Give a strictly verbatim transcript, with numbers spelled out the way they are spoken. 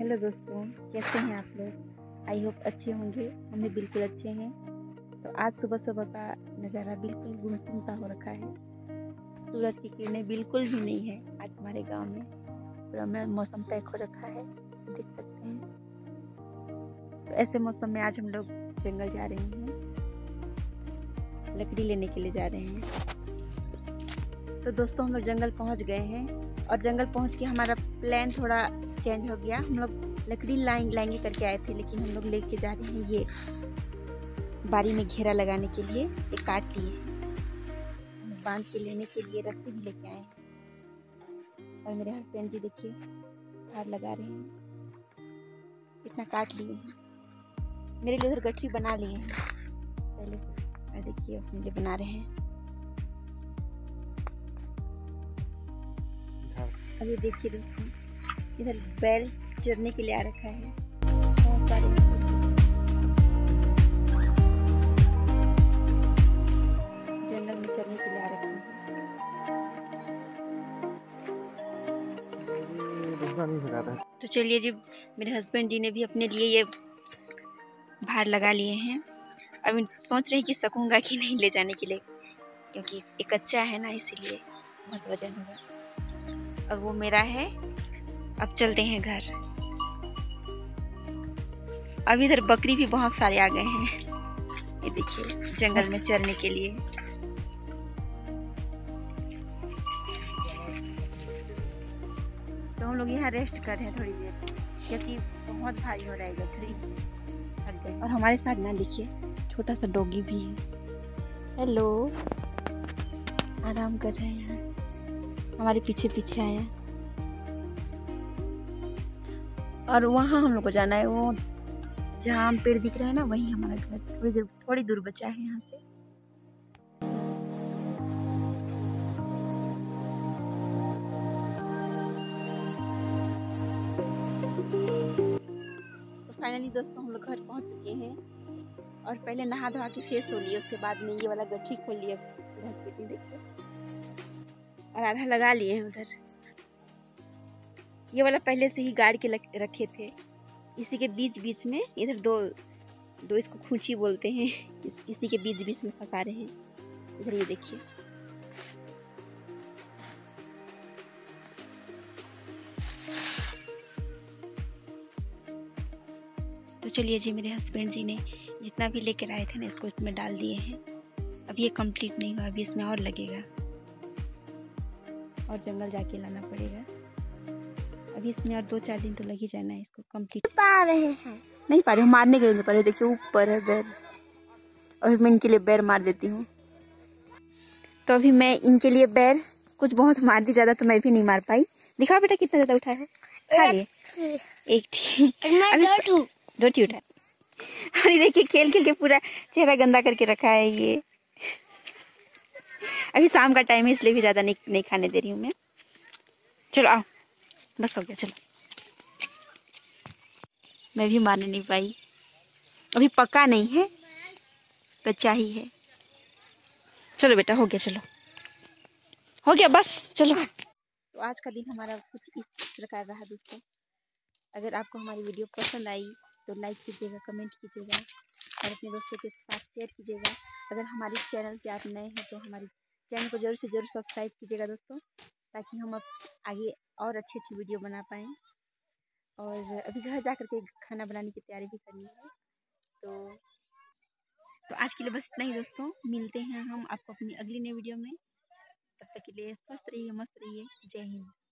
Hello दोस्तों, कैसे हैं आप लोग। आई होप अच्छे होंगे। हम भी बिल्कुल अच्छे हैं। तो आज सुबह सुबह का नज़ारा बिल्कुल गुमसुम सा हो रखा है। सूरज की किरणें बिल्कुल भी नहीं है आज हमारे गांव में। पूरा में मौसम पैक हो रखा है, देख सकते हैं। तो ऐसे मौसम में आज हम लोग जंगल जा रहे हैं, लकड़ी लेने के लिए जा रहे हैं। तो दोस्तों हम लोग जंगल पहुंच गए हैं और जंगल पहुंच के हमारा प्लान थोड़ा चेंज हो गया। हम लोग लकड़ी लाएंगे लाएंगे करके आए थे, लेकिन हम लोग लेके जा रहे हैं ये बारी में घेरा लगाने के लिए। ये काट लिए हैं, बांध के लेने के लिए रस्सी भी लेके आए हैं। और मेरे हस्बैंड जी देखिए हाथ लगा रहे हैं, इतना काट लिए हैं। मेरे लिए उधर गठरी बना लिए हैं पहले से, और देखिए अपने लिए बना रहे हैं। अब ये देखिए दोस्तों, इधर बैल चरने के लिए आ रखा है। बहुत सारे जंगल में चरने के लिए आ रखे हैं। तो चलिए जी, मेरे हस्बैंड जी ने भी अपने लिए ये भार लगा लिए हैं। अब सोच रहे हैं कि सकूंगा कि नहीं ले जाने के लिए, क्योंकि एक कच्चा है ना, इसीलिए बहुत वजन होगा। और वो मेरा है। अब चलते हैं घर। अब इधर बकरी भी बहुत सारे आ गए हैं, ये देखिए, जंगल में चरने के लिए। तो हम लोग यहाँ रेस्ट कर रहे हैं थोड़ी देर, क्योंकि बहुत भारी हो रहा है गठरी। और हमारे साथ ना देखिए छोटा सा डॉगी भी है। हेलो, आराम कर रहे हैं यहाँ, हमारे पीछे पीछे आया। और वहाँ हम लोग को जाना है, वो जहाँ हम पेड़ दिख रहे हैं ना, वही हमारा घर। थोड़ी दूर थोड़ी दूर बचा है यहाँ से। तो फाइनली दोस्तों हम लोग घर पहुँच चुके हैं। और पहले नहा धोआ के फ्रेश हो लिए, उसके बाद में ये वाला गठरी खोल लिया। देखिए, और आधा लगा लिए हैं उधर। ये वाला पहले से ही गाड़ के रखे थे, इसी के बीच बीच में इधर दो दो इसको खूंची बोलते हैं, इसी के बीच बीच में फंसा रहे हैं। इधर ये देखिए, तो चलिए जी, मेरे हस्बैंड जी ने जितना भी लेकर आए थे ना, इसको इसमें डाल दिए हैं। अब ये कंप्लीट नहीं हुआ, अभी इसमें और लगेगा और जंगल जाके लाना पड़ेगा। अभी इसमें और दो चार दिन तो लग ही जाना है इसको कंप्लीट। पा रहे हैं नहीं पा रहे, मारने के लिए पा। देखिए ऊपर है बैर, और मैं इनके लिए बैर मार देती हूँ। तो अभी मैं इनके लिए बैर कुछ बहुत मार दी, ज्यादा तो मैं भी नहीं मार पाई। दिखाओ बेटा कितना ज्यादा उठा है, खा लिए एक रोटी उठा। और देखिए खेल खेल के पूरा चेहरा गंदा करके रखा है ये। अभी शाम का टाइम है, इसलिए भी ज्यादा नहीं, नहीं खाने दे रही हूँ मैं। चलो आओ, बस हो गया। चलो, मैं भी मारने नहीं पाई, अभी पका नहीं है, कच्चा ही है। चलो बेटा, हो गया, चलो हो गया, बस चलो। तो आज का दिन हमारा कुछ इस प्रकार रहा दोस्तों। अगर आपको हमारी वीडियो पसंद आई तो लाइक कीजिएगा, कमेंट कीजिएगा और अपने दोस्तों के साथ शेयर कीजिएगा। अगर हमारे चैनल पे आप नए हैं तो हमारे चैनल को जरूर से जरूर सब्सक्राइब कीजिएगा दोस्तों, ताकि हम अब आगे और अच्छी अच्छी वीडियो बना पाएँ। और अभी घर जा कर के खाना बनाने की तैयारी भी करनी है। तो तो आज के लिए बस इतना ही दोस्तों। मिलते हैं हम आपको अपनी अगली नई वीडियो में। तब तक के लिए स्वस्थ रहिए, मस्त रहिए। जय हिंद।